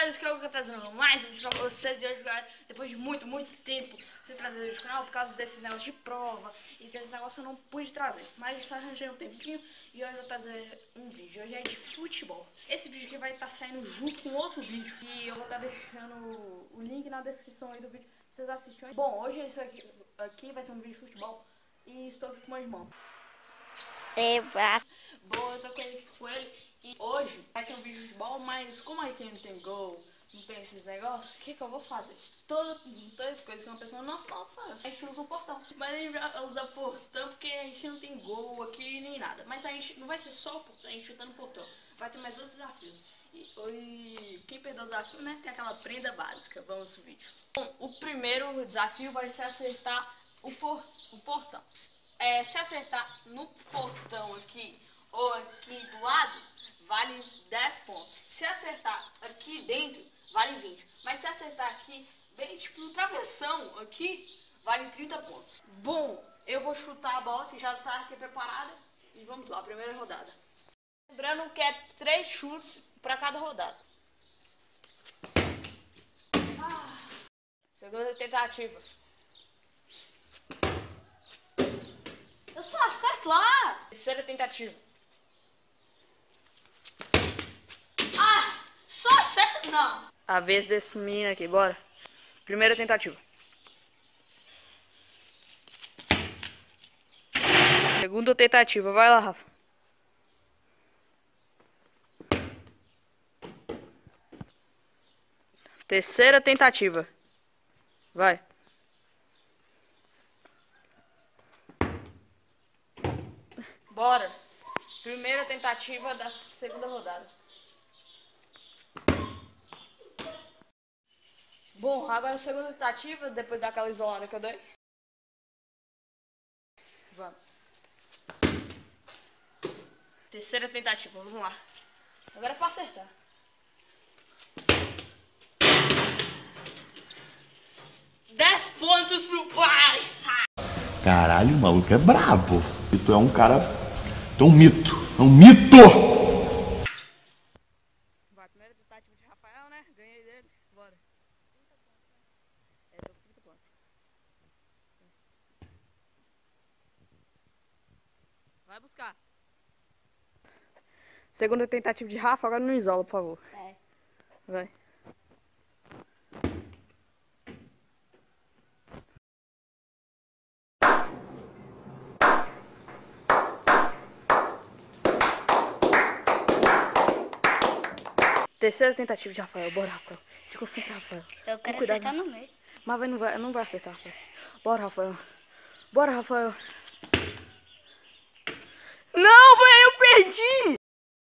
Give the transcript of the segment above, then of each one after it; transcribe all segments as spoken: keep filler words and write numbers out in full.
galera, isso que eu tô trazendo mais um vídeo pra vocês. E hoje, galera, depois de muito, muito tempo sem trazer vídeo no canal por causa desses negócios de prova e desses negócios eu não pude trazer, mas só arranjei um tempinho e hoje eu vou trazer um vídeo. Hoje é de futebol. Esse vídeo aqui vai estar saindo junto com outro vídeo e eu vou estar deixando o link na descrição aí do vídeo pra vocês assistirem. Bom, hoje isso aqui, aqui vai ser um vídeo de futebol e estou aqui com meu irmão. Eba. Bom, eu tô com ele, com ele e hoje vai ser um vídeo de futebol, mas como aqui não tem gol, não tem esses negócios, o que que eu vou fazer? Toda, toda coisa que uma pessoa normal faz. A gente usa o portão, mas a gente vai usar portão porque a gente não tem gol aqui nem nada. Mas a gente não vai ser só o portão, a gente chutando o portão. Vai ter mais outros desafios. E, e quem perdeu o desafio, né, tem aquela prenda básica. Vamos pro vídeo. Bom, o primeiro desafio vai ser acertar o, por, o portão. É, se acertar no portão aqui ou aqui do lado, vale dez pontos. Se acertar aqui dentro, vale vinte. Mas se acertar aqui, bem tipo no travessão aqui, vale trinta pontos. Bom, eu vou chutar a bola que já está aqui preparada. E vamos lá, primeira rodada. Lembrando que é três chutes para cada rodada. Ah. Segunda tentativa. Eu só acerto lá. Terceira tentativa. Ah, só acerto não. A vez desse menino aqui, bora. Primeira tentativa. Segunda tentativa, vai lá, Rafa. Terceira tentativa. Vai. Bora. Primeira tentativa da segunda rodada. Bom, agora a segunda tentativa, depois daquela isolada que eu dei. Vamos. Terceira tentativa, vamos lá. Agora é pra acertar. dez pontos pro pai! Caralho, o maluco é brabo. E tu é um cara... Tu é um mito. É um mito! Vai, primeira tentativa de Rafael, né? Ganhei dele. Bora. É, deu trinta pontos. Vai buscar. Segunda tentativa de Rafa, agora não isola, por favor. É. Vai. Terceira tentativa de Rafael, bora, Rafael. Se concentra, Rafael. Eu quero cuidado, acertar no meio. Mas vai, não, vai, não vai acertar, Rafael. Bora, Rafael. Bora, Rafael. Não, velho, eu perdi!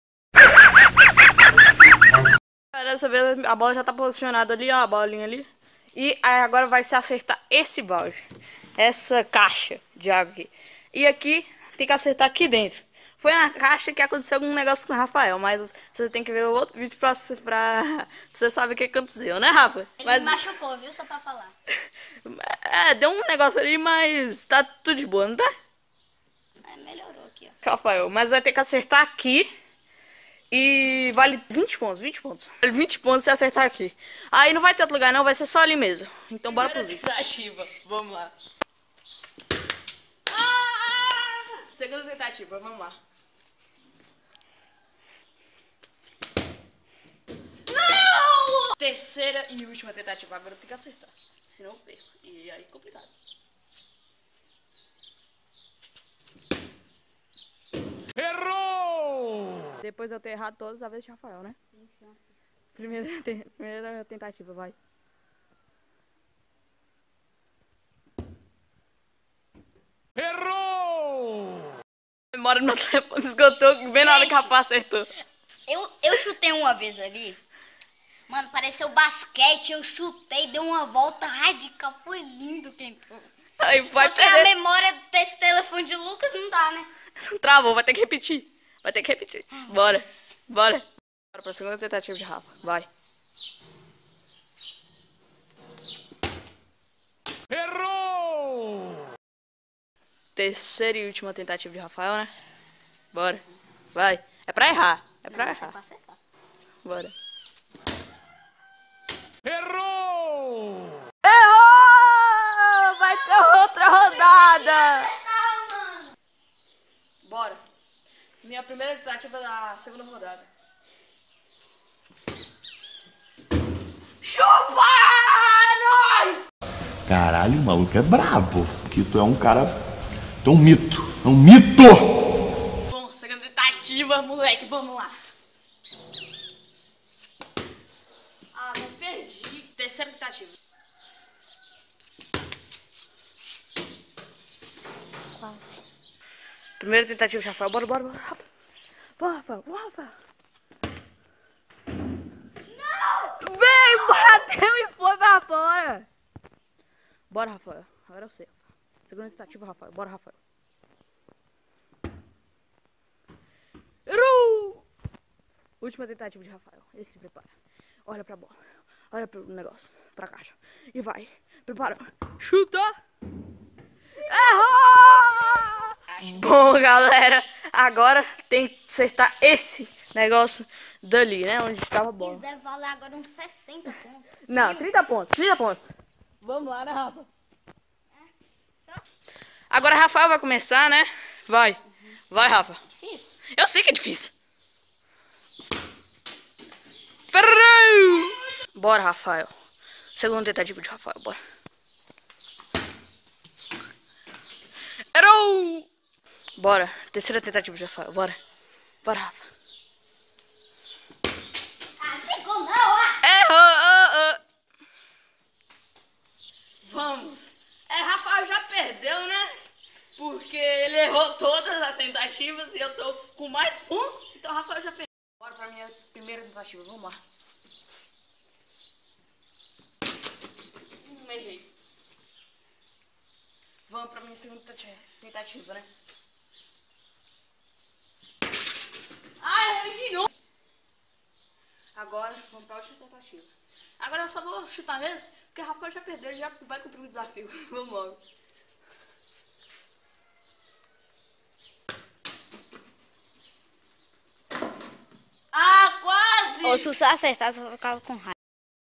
Dessa vez a bola já tá posicionada ali, ó, a bolinha ali. E aí agora vai se acertar esse balde. Essa caixa de água aqui. E aqui tem que acertar aqui dentro. Foi na caixa que aconteceu algum negócio com o Rafael, mas você tem que ver o outro vídeo pra, pra você saber o que aconteceu, né, Rafa? Ele mas... me machucou, viu? Só pra falar. É, deu um negócio ali, mas tá tudo de boa, não tá? É, melhorou aqui, ó. Rafael, mas vai ter que acertar aqui e vale vinte pontos, vinte pontos. Vale vinte pontos se acertar aqui. Aí não vai ter outro lugar não, vai ser só ali mesmo. Então bora pro vídeo. Tentativa, vamos lá. Ah! Segunda tentativa, vamos lá. Não! Terceira e última tentativa, agora eu tenho que acertar. Senão eu perco. E aí é complicado. Errou! Depois de eu ter errado todas as vezes de Rafael, né? Primeira, te primeira tentativa, vai. Errou! A memória no meu telefone esgotou bem na hora que a Rafa acertou. Eu, eu chutei uma vez ali. Mano, pareceu basquete. Eu chutei, deu uma volta radical. Foi lindo quem entrou. Aí vai Só que a memória desse telefone de Lucas não dá, né? Travou, vai ter que repetir. Vai ter que repetir. Bora, bora. Bora pra segunda tentativa de Rafa. Vai. Errou! Terceira e última tentativa de Rafael, né? Bora. Vai. É pra errar. É pra Não, errar. é pra acertar. Bora. minha primeira tentativa da segunda rodada. Chupa! Nós! Caralho, o maluco é brabo. Que tu é um cara. Tu é um mito. É um mito! Bom, segunda tentativa, moleque, vamos lá. Ah, não perdi. Terceira tentativa. Quase. Primeira tentativa já foi. Bora, bora, bora. Rafa. Bora, Rafa. Bora, Rafa. Não! Vem, bateu e foi pra fora. Bora, Rafael. Agora eu sei. Segunda tentativa, Rafael. Bora, Rafael. Errou! Última tentativa de Rafael. Ele se prepara. Olha pra bola. Olha pro negócio. Pra caixa. E vai. Prepara. Chuta! Errou! Bom, galera. Agora tem que acertar esse negócio dali, né? Onde estava a bola. Isso deve valer agora uns sessenta pontos. Não, trinta pontos. trinta pontos. Vamos lá, né, Rafa? Agora Rafael vai começar, né? Vai. Vai, Rafa. Difícil. Eu sei que é difícil. Ferrou! Bora, Rafael. Segunda tentativa de Rafael, bora. Errou! Bora. Terceira tentativa de Rafael, bora. Bora, Rafa. Ah, não tem como não, ó. Errou! Oh, oh. Vamos. É, Rafael já perdeu, né? Porque ele errou todas as tentativas e eu tô com mais pontos. Então o Rafael já perdeu. Bora pra minha primeira tentativa, vamos lá. Hum, errei. Vamos pra minha segunda tentativa, né? Ah, errei de novo. Agora vamos pra outra tentativa. Agora eu só vou chutar mesmo, porque o Rafael já perdeu, ele já vai cumprir o desafio. Vamos logo. Ah, quase! Ou se você acertasse, eu ficava com raiva.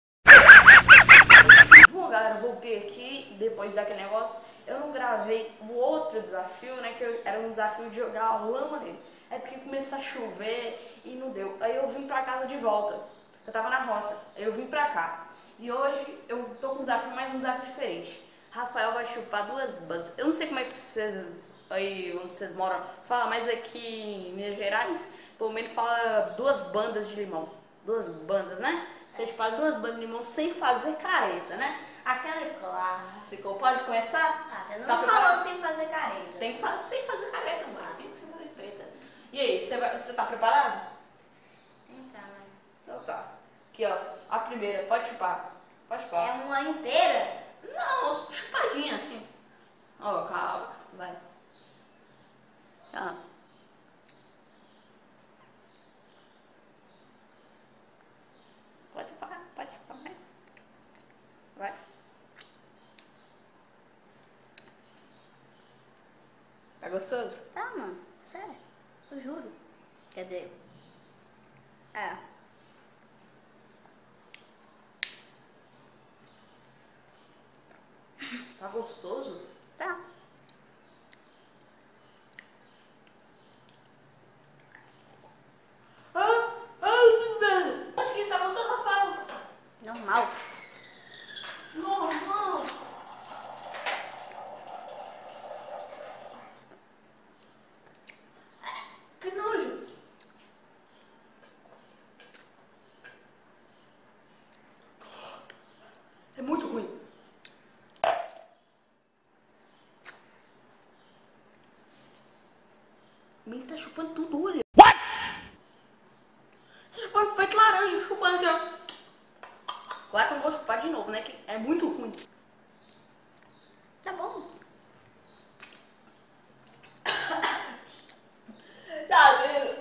Bom, galera, eu voltei aqui depois daquele negócio. Eu não gravei o outro desafio, né? Que eu, era um desafio de jogar lama nele. É porque começou a chover e não deu. Aí eu vim pra casa de volta. Eu tava na roça. Aí eu vim pra cá. E hoje eu tô com um desafio, mais um desafio diferente. Rafael vai chupar duas bandas. Eu não sei como é que vocês, aí onde vocês moram, fala, mas aqui em Minas Gerais, pelo menos fala duas bandas de limão. Duas bandas, né? Você chupar duas bandas de limão sem fazer careta, né? Aquela clássica. Pode começar? Ah, você não Tá falou preparado? sem fazer careta. Tem que fazer sem fazer careta, mano. Tem que sem fazer careta. E aí, você, vai, você tá preparado? Tentar, né? Então tá. Aqui, ó. A primeira. Pode chupar. Pode chupar. É uma inteira? Não, chupadinha assim. Ó, calma. Vai. Tá. Pode chupar. Pode chupar mais. Vai. Tá gostoso? Tá, mano. Sério. Eu juro. Quer dizer... É. Tá gostoso? Tá. Ah, ai, velho. Onde que está gostoso, Rafael? Normal. Normal. Que nojo. É muito ruim. O menino tá chupando tudo, olha. What? Você chupando feito laranja, chupando assim, ó. Claro que eu não vou chupar de novo, né? Que é muito ruim. Tá bom. Tá vendo?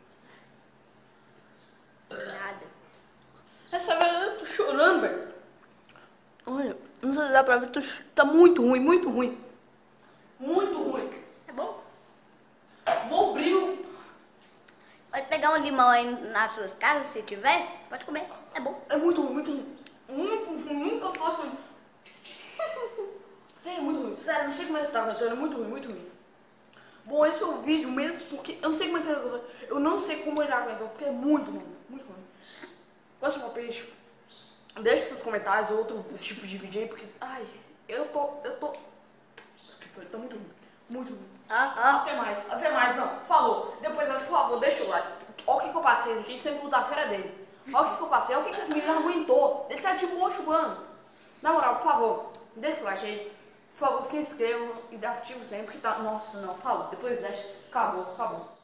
Nada. Essa vez eu tô chorando, velho. Olha, não sei se dá pra ver, tô ch- tá muito ruim, muito ruim. Muito ruim. É bom? Bom brilho. Pode pegar um limão aí nas suas casas, se tiver. Pode comer. É bom. É muito ruim, muito ruim. Muito ruim, nunca faço. Véi, é muito ruim. Sério, não sei como é que você tá cantando, é muito ruim, muito ruim. Bom, esse foi o vídeo mesmo, porque eu não sei como é que ele aguentou. Eu não sei como ele aguentou, porque é muito ruim, muito ruim. Gosta de palpite? Deixe nos comentários outro tipo de vídeo aí, porque, ai, eu tô, eu tô, eu tô muito ruim, muito ruim. Ah, ah. Até mais, até mais, não, falou. Depois, por favor, deixa o like. Olha o que, que eu passei aqui, sempre o desafio era dele. Olha o que, que eu passei, olha o que, que esse menino aguentou. Ele tá de boa chupando. Na moral, por favor, deixa o like aí. Por favor, se inscrevam e ativa sempre, porque tá, nossa, não, falou. Depois deixa, acabou, acabou.